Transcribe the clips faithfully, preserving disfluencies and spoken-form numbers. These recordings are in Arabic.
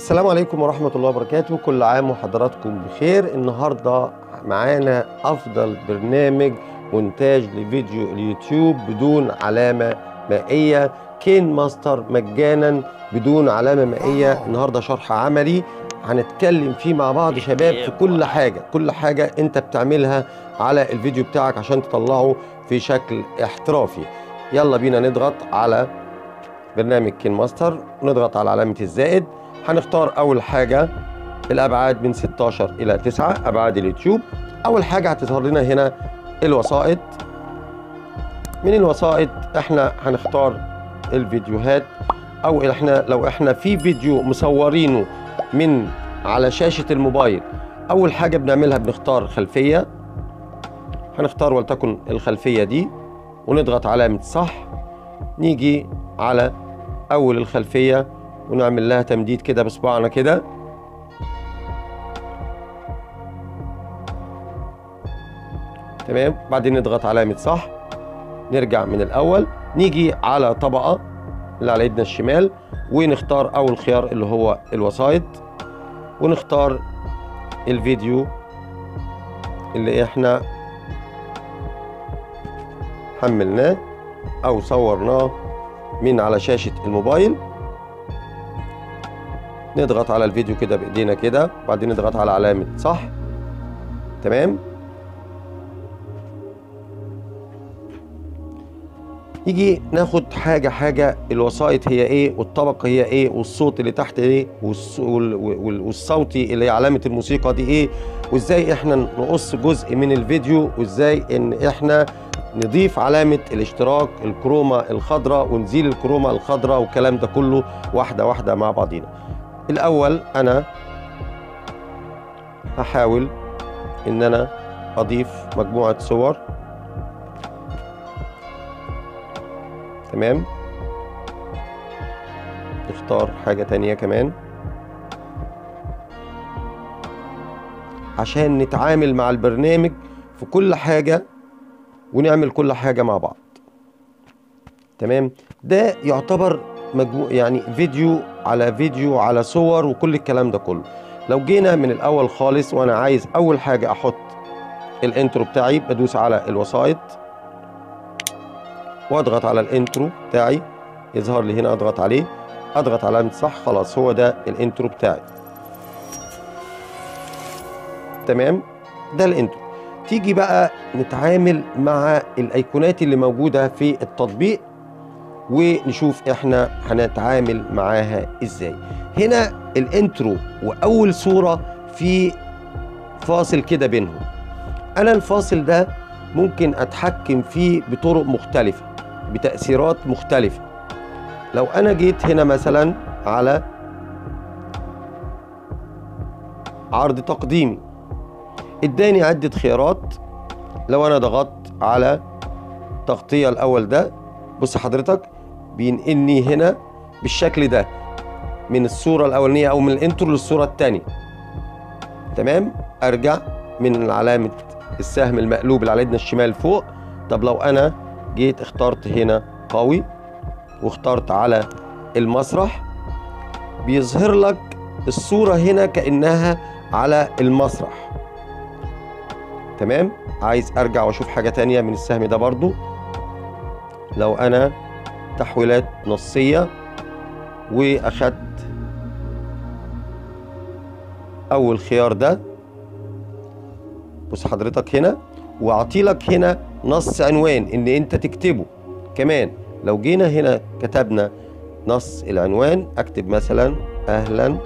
السلام عليكم ورحمة الله وبركاته. كل عام وحضراتكم بخير. النهاردة معانا أفضل برنامج مونتاج لفيديو اليوتيوب بدون علامة مائية، كين ماستر مجانا بدون علامة مائية. النهاردة شرح عملي هنتكلم فيه مع بعض شباب في كل حاجة كل حاجة انت بتعملها على الفيديو بتاعك عشان تطلعه في شكل احترافي. يلا بينا نضغط على برنامج كين ماستر، نضغط على علامة الزائد. هنختار أول حاجة الأبعاد من ستاشر إلى تسعة، أبعاد اليوتيوب. أول حاجة هتظهر لنا هنا الوسائط. من الوسائط احنا هنختار الفيديوهات، أو احنا لو احنا في فيديو مصورينه من على شاشة الموبايل، أول حاجة بنعملها بنختار خلفية. هنختار ولتكن الخلفية دي ونضغط علامة صح. نيجي على أول الخلفية ونعمل لها تمديد كده بصباعنا كده. تمام، بعدين نضغط علامة صح. نرجع من الأول، نيجي على طبقة اللي على ايدنا الشمال ونختار أول خيار اللي هو الوسائط، ونختار الفيديو اللي احنا حملناه أو صورناه من على شاشة الموبايل. نضغط على الفيديو كده بايدينا كده، بعدين نضغط على علامة صح. تمام، يجي ناخد حاجة حاجة، الوسائط هي ايه، والطبقة هي ايه، والصوت اللي تحت ايه، والصوتي اللي هي علامة الموسيقى دي ايه، وازاي احنا نقص جزء من الفيديو، وازاي ان احنا نضيف علامة الاشتراك الكرومة الخضراء ونزيل الكرومة الخضراء، والكلام ده كله واحدة واحدة مع بعضينا. الأول أنا هحاول إن أنا أضيف مجموعة صور. تمام، نختار حاجة تانية كمان عشان نتعامل مع البرنامج في كل حاجة ونعمل كل حاجة مع بعض. تمام، ده يعتبر مجموع يعني فيديو على فيديو على صور وكل الكلام ده كله. لو جينا من الأول خالص وأنا عايز أول حاجة أحط الانترو بتاعي، بدوس على الوسائط واضغط على الانترو بتاعي، يظهر لي هنا اضغط عليه، اضغط علامة صح. خلاص هو ده الانترو بتاعي. تمام، ده الانترو. تيجي بقى نتعامل مع الايقونات اللي موجودة في التطبيق ونشوف احنا هنتعامل معاها ازاي. هنا الانترو واول صورة في فاصل كده بينهم. انا الفاصل ده ممكن اتحكم فيه بطرق مختلفة بتأثيرات مختلفة. لو انا جيت هنا مثلا على عرض تقديمي، اداني عدة خيارات. لو انا ضغطت على تغطية الاول ده، بص حضرتك بينقلني هنا بالشكل ده من الصورة الاولانية او من الانترو للصورة التانية. تمام، ارجع من علامة السهم المقلوب اللي على ايدنا الشمال فوق. طب لو انا جيت اخترت هنا قوي واخترت على المسرح، بيظهر لك الصورة هنا كأنها على المسرح. تمام، عايز ارجع واشوف حاجة تانية من السهم ده برضو. لو انا تحويلات نصية واخدت اول خيار ده، بص حضرتك هنا واعطيلك هنا نص عنوان ان انت تكتبه كمان. لو جينا هنا كتبنا نص العنوان، اكتب مثلا اهلا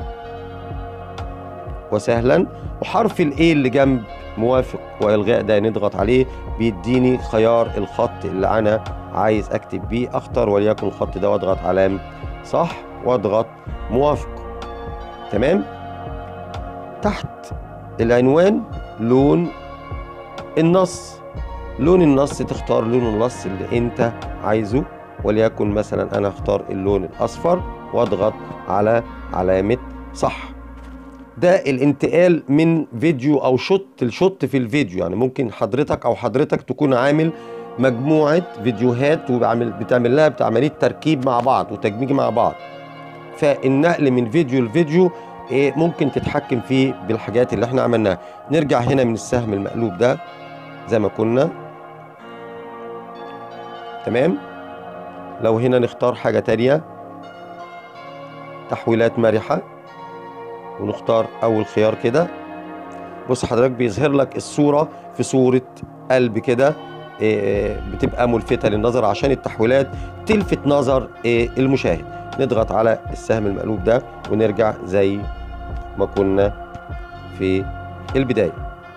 وسهلا، وحرف الايه اللي جنب موافق والغاء ده نضغط عليه، بيديني خيار الخط اللي انا عايز اكتب بيه. اختار وليكن الخط ده واضغط علامة صح واضغط موافق. تمام، تحت العنوان لون النص، لون النص تختار لون النص اللي انت عايزه، وليكن مثلا انا اختار اللون الاصفر واضغط على علامة صح. ده الانتقال من فيديو او شوت لشوت في الفيديو. يعني ممكن حضرتك او حضرتك تكون عامل مجموعة فيديوهات وبعمل بتعمل لها عملية تركيب مع بعض وتجميع مع بعض، فالنقل من فيديو لفيديو إيه ممكن تتحكم فيه بالحاجات اللي احنا عملناها. نرجع هنا من السهم المقلوب ده زي ما كنا. تمام. لو هنا نختار حاجة تانية، تحويلات مرحة، ونختار أول خيار كده. بص حضرتك بيظهر لك الصورة في صورة قلب كده، إيه بتبقى ملفتة للنظر عشان التحويلات تلفت نظر إيه المشاهد. نضغط على السهم المقلوب ده ونرجع زي ما كنا في البداية.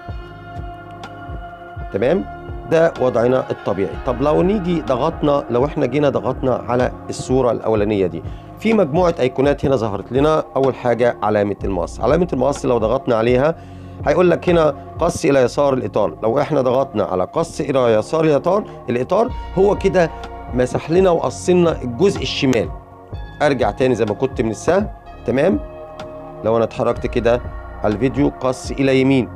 تمام. ده وضعنا الطبيعي. طب لو نيجي ضغطنا، لو احنا جينا ضغطنا على الصورة الأولانية دي، في مجموعة أيقونات هنا ظهرت لنا. أول حاجة علامة المقص. علامة المقص لو ضغطنا عليها هيقول لك هنا قص إلى يسار الإطار. لو احنا ضغطنا على قص إلى يسار الإطار الإطار هو كده مسح لنا وقص لنا الجزء الشمال. أرجع تاني زي ما كنت من السهم. تمام. لو أنا اتحركت كده على الفيديو قص إلى يمين،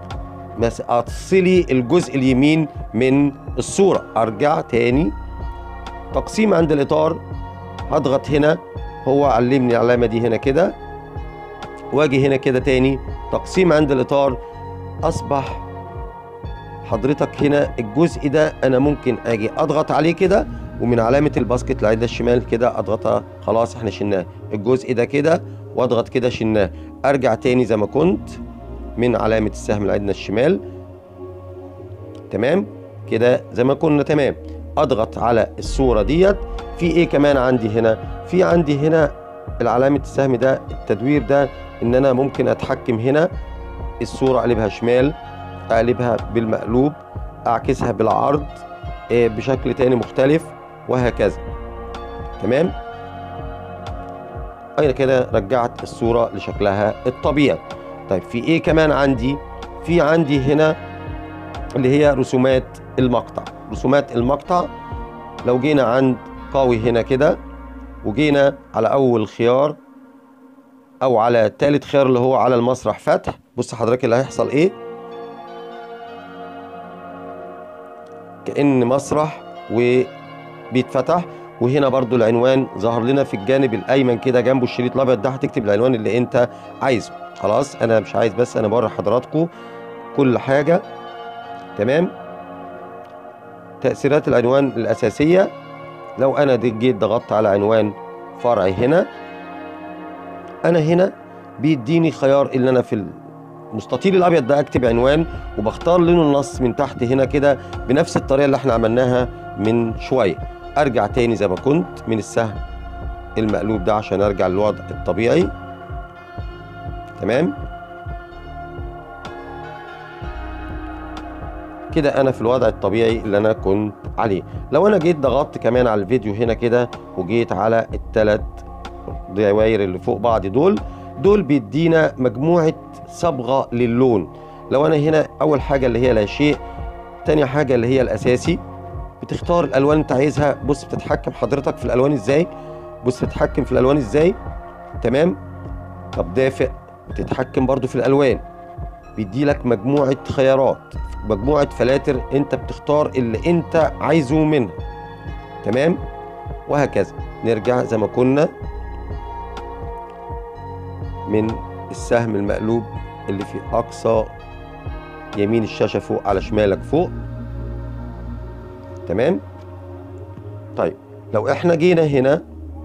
أصلي الجزء اليمين من الصورة. أرجع تاني تقسيم عند الإطار، هضغط هنا، هو علمني العلامة دي هنا كده، واجي هنا كده تاني تقسيم عند الإطار. أصبح حضرتك هنا الجزء ده أنا ممكن أجي أضغط عليه كده، ومن علامة الباسكت العدة الشمال كده أضغطها. خلاص احنا شلناه الجزء ده كده، واضغط كده شلناه. أرجع تاني زي ما كنت من علامة السهم العدة الشمال. تمام كده زي ما كنا. تمام. اضغط على الصورة ديت. في ايه كمان عندي هنا؟ في عندي هنا العلامة السهم ده، التدوير ده، ان انا ممكن اتحكم هنا الصورة اقلبها شمال، اقلبها بالمقلوب، اعكسها بالعرض إيه بشكل تاني مختلف، وهكذا. تمام. انا كده رجعت الصورة لشكلها الطبيعي. طيب في ايه كمان عندي؟ في عندي هنا اللي هي رسومات المقطع. رسومات المقطع لو جينا عند قوي هنا كده، وجينا على اول خيار او على ثالث خيار اللي هو على المسرح فتح، بص حضرتك اللي هيحصل ايه. كأن مسرح وبيتفتح. وهنا برضو العنوان ظهر لنا في الجانب الايمن كده جنبه الشريط الابيض ده، هتكتب العنوان اللي انت عايزه. خلاص انا مش عايز، بس انا بوري حضراتكم كل حاجة. تمام. تأثيرات العنوان الأساسية، لو أنا جيت ضغطت على عنوان فرعي هنا، أنا هنا بيديني خيار اللي أنا في المستطيل الأبيض ده أكتب عنوان، وبختار لون النص من تحت هنا كده بنفس الطريقة اللي احنا عملناها من شوية. أرجع تاني زي ما كنت من السهم المقلوب ده عشان أرجع للوضع الطبيعي. تمام كده انا في الوضع الطبيعي اللي انا كنت عليه. لو انا جيت ضغطت كمان على الفيديو هنا كده، وجيت على الثلاث دواير اللي فوق بعض دول دول بيدينا مجموعة صبغة للون. لو انا هنا اول حاجة اللي هي لا شيء، تاني حاجة اللي هي الاساسي، بتختار الالوان انت عايزها. بص بتتحكم حضرتك في الالوان ازاي، بص بتتحكم في الالوان ازاي. تمام. طب دافئ، بتتحكم برضو في الالوان، بيدي لك مجموعة خيارات، مجموعة فلاتر انت بتختار اللي انت عايزه منها. تمام. وهكذا. نرجع زي ما كنا من السهم المقلوب اللي في اقصى يمين الشاشة فوق على شمالك فوق. تمام. طيب لو احنا جينا هنا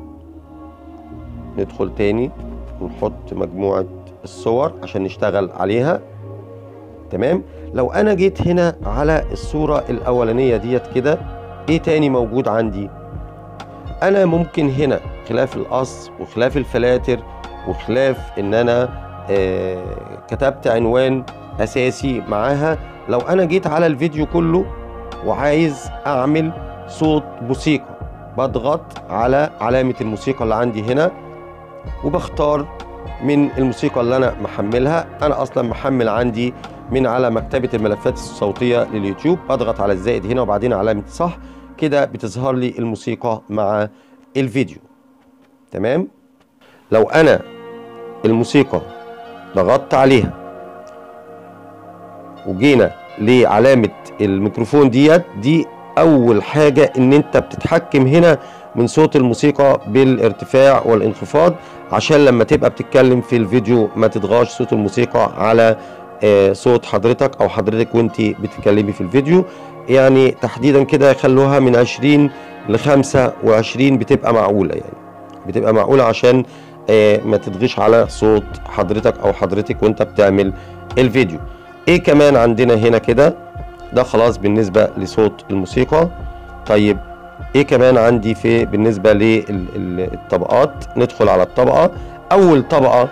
ندخل تاني ونحط مجموعة الصور عشان نشتغل عليها. تمام. لو انا جيت هنا على الصورة الاولانية ديت كده، ايه تاني موجود عندي؟ انا ممكن هنا خلاف القص وخلاف الفلاتر وخلاف ان انا آه كتبت عنوان اساسي معاها، لو انا جيت على الفيديو كله وعايز اعمل صوت موسيقى، بضغط على علامة الموسيقى اللي عندي هنا، وبختار من الموسيقى اللي انا محملها. انا اصلا محمل عندي من على مكتبة الملفات الصوتية لليوتيوب. بضغط على الزائد هنا وبعدين علامة صح كده، بتظهر لي الموسيقى مع الفيديو. تمام. لو انا الموسيقى ضغطت عليها وجينا لعلامة الميكروفون ديت، دي اول حاجه ان انت بتتحكم هنا من صوت الموسيقى بالارتفاع والانخفاض، عشان لما تبقى بتتكلم في الفيديو ما تضغطش صوت الموسيقى على آه صوت حضرتك او حضرتك وانت بتتكلمي في الفيديو. يعني تحديدا كده خلوها من عشرين لخمسة وعشرين بتبقى معقوله، يعني بتبقى معقوله عشان آه ما تضغطش على صوت حضرتك او حضرتك وانت بتعمل الفيديو. ايه كمان عندنا هنا كده؟ ده خلاص بالنسبه لصوت الموسيقى. طيب ايه كمان عندي في بالنسبه للطبقات؟ ندخل على الطبقه. اول طبقه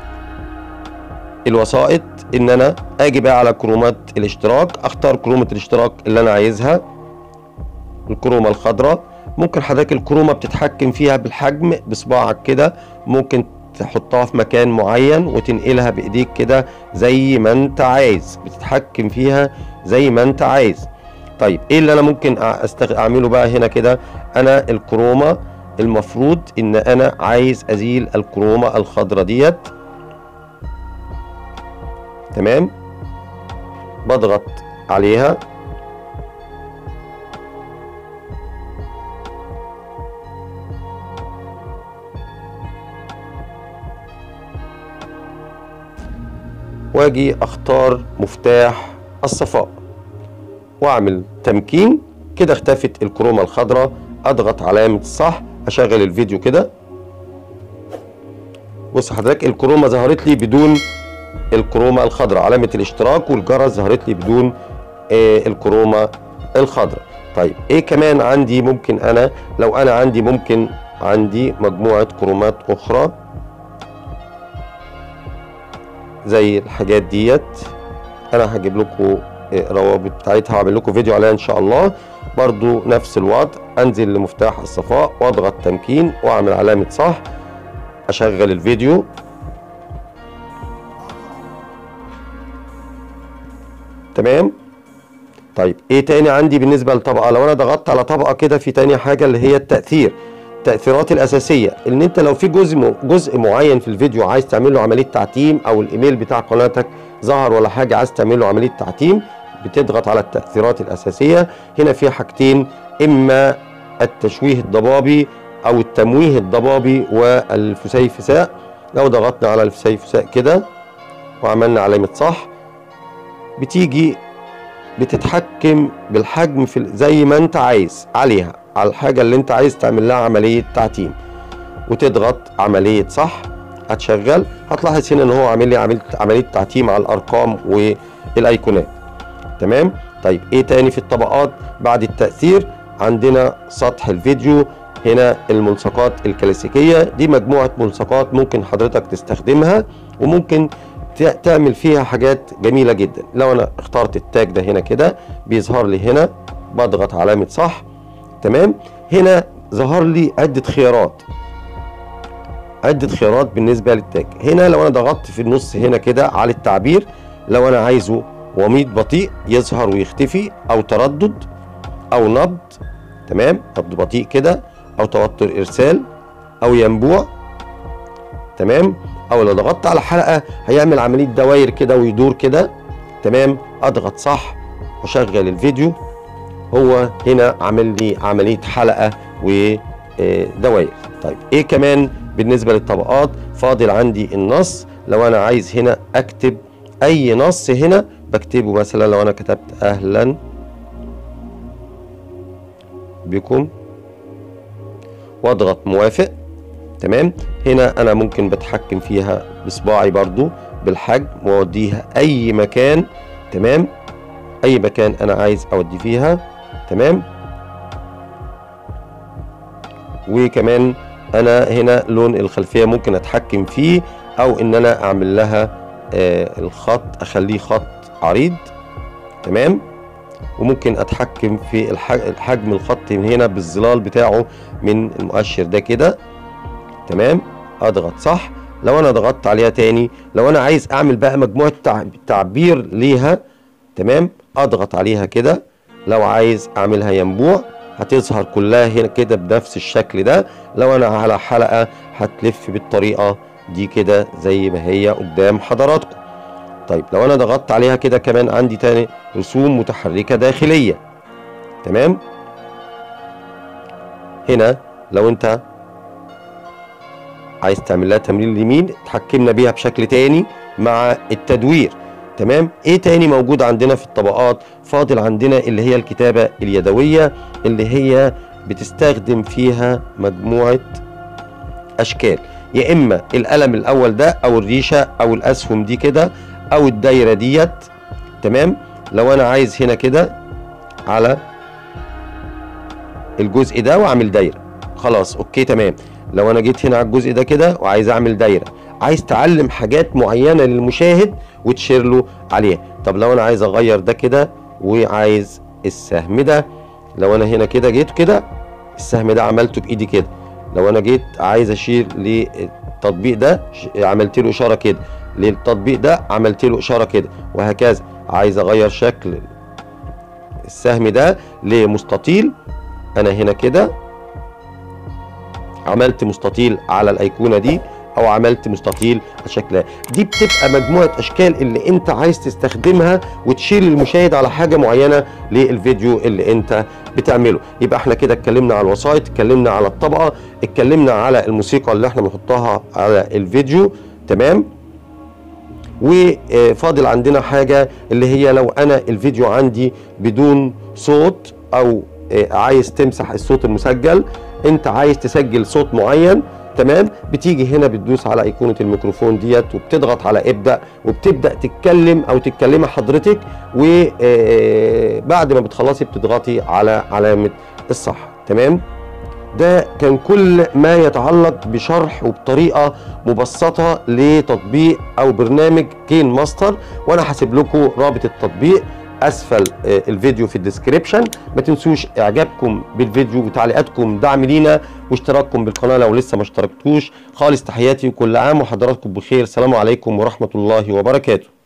الوسائط، ان انا اجي بقى على كرومات الاشتراك، اختار كرومه الاشتراك اللي انا عايزها، الكرومه الخضراء. ممكن حضرتك الكرومه بتتحكم فيها بالحجم بصباعك كده، ممكن تحطها في مكان معين وتنقلها بايديك كده زي ما انت عايز، بتتحكم فيها زي ما انت عايز. طيب ايه اللي انا ممكن أستغ... اعمله بقى هنا كده؟ انا الكرومه المفروض ان انا عايز ازيل الكرومه الخضراء ديت، تمام. بضغط عليها واجي اختار مفتاح الصفاء واعمل تمكين كده، اختفت الكرومه الخضراء. اضغط علامه الصح، اشغل الفيديو كده. بص حضرتك الكرومه ظهرت لي بدون الكرومه الخضراء، علامه الاشتراك والجرس ظهرت لي بدون آه الكرومه الخضراء. طيب ايه كمان عندي؟ ممكن انا لو انا عندي ممكن عندي مجموعه كرومات اخرى زي الحاجات ديت، انا هجيب لكم روابط بتاعتها هعمل لكم فيديو عليها ان شاء الله. برضو نفس الوضع، انزل لمفتاح الصفاء واضغط تمكين واعمل علامه صح، اشغل الفيديو. تمام. طيب ايه تاني عندي بالنسبه للطبقه؟ لو انا ضغطت على طبقه كده، في تاني حاجه اللي هي التاثير، التاثيرات الاساسيه. ان انت لو في جزء جزء معين في الفيديو عايز تعمل له عمليه تعتيم، او الايميل بتاع قناتك ظهر ولا حاجه عايز تعمل له عمليه تعتيم، بتضغط على التاثيرات الاساسيه. هنا في حاجتين، اما التشويه الضبابي او التمويه الضبابي والفسيفساء. لو ضغطنا على الفسيفساء كده وعملنا علامه صح، بتيجي بتتحكم بالحجم في زي ما انت عايز عليها، على الحاجه اللي انت عايز تعمل لها عمليه تعتيم، وتضغط عمليه صح. هتشغل، هتلاحظ هنا ان هو عامل لي عمليه عمليه تعتيم على الارقام والايقونات. تمام. طيب ايه تاني في الطبقات بعد التاثير؟ عندنا سطح الفيديو. هنا الملصقات الكلاسيكيه، دي مجموعه ملصقات ممكن حضرتك تستخدمها وممكن تعمل فيها حاجات جميله جدا. لو انا اخترت التاج ده هنا كده بيظهر لي هنا، بضغط علامه صح. تمام. هنا ظهر لي عده خيارات، عده خيارات بالنسبه للتاج. هنا لو انا ضغطت في النص هنا كده على التعبير، لو انا عايزه وميض بطيء يظهر ويختفي، او تردد، او نبض، تمام، نبض بطيء كده، او توتر ارسال، او ينبوع، تمام. او لو ضغطت على حلقه هيعمل عمليه دواير كده ويدور كده، تمام. اضغط صح واشغل الفيديو، هو هنا عامل لي عمليه حلقه ودواير. طيب ايه كمان بالنسبه للطبقات؟ فاضل عندي النص. لو انا عايز هنا اكتب اي نص هنا بكتبه، مثلا لو انا كتبت اهلا بكم واضغط موافق، تمام. هنا انا ممكن بتحكم فيها بصباعي برضو بالحجم واوديها اي مكان، تمام، اي مكان انا عايز اودي فيها، تمام. وكمان انا هنا لون الخلفيه ممكن اتحكم فيه، او ان انا اعمل لها آه الخط اخليه خط عريض، تمام. وممكن اتحكم في الحجم الخط من هنا بالظلال بتاعه من المؤشر ده كده، تمام. اضغط صح. لو انا ضغطت عليها تاني، لو انا عايز اعمل بقى مجموعه تعبير ليها، تمام، اضغط عليها كده. لو عايز اعملها ينبوع هتظهر كلها هنا كده بنفس الشكل ده. لو انا على حلقه هتلف بالطريقه دي كده زي ما هي قدام حضراتكم. طيب لو انا ضغطت عليها كده كمان عندي تاني رسوم متحركه داخليه، تمام. هنا لو انت عايز تعمل لها تمرين اليمين اتحكمنا بيها بشكل تاني مع التدوير. تمام. ايه تاني موجود عندنا في الطبقات؟ فاضل عندنا اللي هي الكتابة اليدوية اللي هي بتستخدم فيها مجموعة اشكال، يا اما القلم الاول ده او الريشة او الاسهم دي كده او الدايرة ديت. تمام. لو انا عايز هنا كده على الجزء ده واعمل دايرة، خلاص اوكي تمام. لو انا جيت هنا على الجزء ده كده وعايز اعمل دايرة، عايز تعلم حاجات معينة للمشاهد وتشير له عليها. طب لو انا عايز اغير ده كده وعايز السهم ده، لو انا هنا كده جيت كده السهم ده عملته بايدي كده. لو انا جيت عايز اشير للتطبيق ده عملت له اشاره كده، للتطبيق ده عملت له اشاره كده، وهكذا. عايز اغير شكل السهم ده لمستطيل، انا هنا كده عملت مستطيل على الايقونه دي او عملت مستطيل شكلها. دي بتبقى مجموعه اشكال اللي انت عايز تستخدمها وتشير المشاهد على حاجه معينه للفيديو اللي انت بتعمله. يبقى احنا كده اتكلمنا على الوسائط، اتكلمنا على الطبقه، اتكلمنا على الموسيقى اللي احنا بنحطها على الفيديو. تمام. وفاضل عندنا حاجه اللي هي لو انا الفيديو عندي بدون صوت او عايز تمسح الصوت المسجل، انت عايز تسجل صوت معين. تمام. بتيجي هنا بتدوس على ايقونه الميكروفون ديت وبتضغط على ابدا وبتبدا تتكلم او تتكلمي حضرتك، وبعد ما بتخلصي بتضغطي على علامه الصح. تمام. ده كان كل ما يتعلق بشرح وبطريقه مبسطه لتطبيق او برنامج كين ماستر، وانا هسيب لكم رابط التطبيق اسفل الفيديو في الديسكريبشن. ما تنسوش اعجابكم بالفيديو وتعليقاتكم دعم لينا واشتراككم بالقناه لو لسه ما اشتركتوش. خالص تحياتي وكل عام وحضراتكم بخير. السلام عليكم ورحمه الله وبركاته.